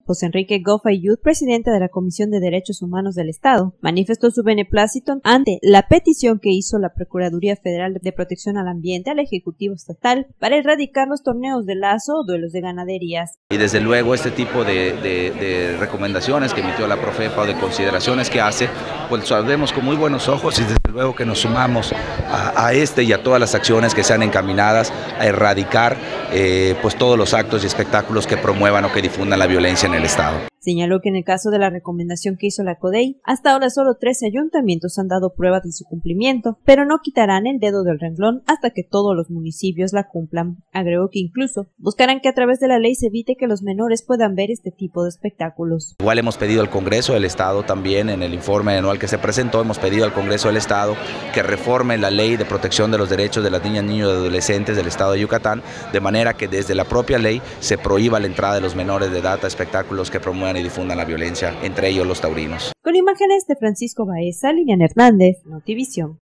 José Enrique Goff Ayud, presidente de la Comisión de Derechos Humanos del Estado, manifestó su beneplácito ante la petición que hizo la Procuraduría Federal de Protección al Ambiente al Ejecutivo Estatal para erradicar los torneos de lazo o duelos de ganaderías. Y desde luego este tipo de recomendaciones que emitió la Profepa o de consideraciones que hace, pues lo vemos con muy buenos ojos y desde luego que nos sumamos a este y a todas las acciones que sean encaminadas a erradicar pues todos los actos y espectáculos que promuevan o que difundan la violencia en el Estado. Señaló que en el caso de la recomendación que hizo la CODEI, hasta ahora solo 13 ayuntamientos han dado pruebas de su cumplimiento, pero no quitarán el dedo del renglón hasta que todos los municipios la cumplan. Agregó que incluso buscarán que a través de la ley se evite que los menores puedan ver este tipo de espectáculos. Igual hemos pedido al Congreso del Estado también, en el informe anual que se presentó, hemos pedido al Congreso del Estado que reforme la ley de protección de los derechos de las niñas, niños y adolescentes del Estado de Yucatán, de manera que desde la propia ley se prohíba la entrada de los menores de edad a espectáculos que promuevan y difundan la violencia, entre ellos los taurinos. Con imágenes de Francisco Baeza, Liliana Hernández, Notivisión.